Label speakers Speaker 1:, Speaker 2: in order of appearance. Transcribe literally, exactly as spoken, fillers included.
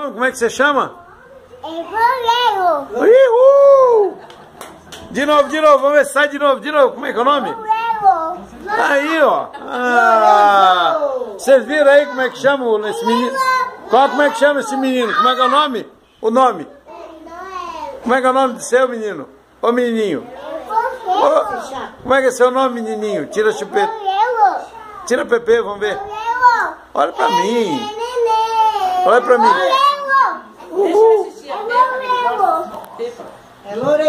Speaker 1: nome? Como é que você chama?
Speaker 2: É goleiro.
Speaker 1: Uhul! De novo, de novo, vamos ver, sai de novo, de novo. Como é que é o nome?
Speaker 2: Goleiro.
Speaker 1: Aí, ó. Ah, vocês viram aí como é que chama esse menino? Qual, como é que chama esse menino? Como é que é o nome? O nome? Como é que é o nome do seu menino? Ô menininho. Ô, como é que é seu nome, menininho? Tira a chupeta. Tira a Pepe, vamos ver. Olha pra mim. Olha pra mim.
Speaker 2: Uhul.
Speaker 3: É Lorena.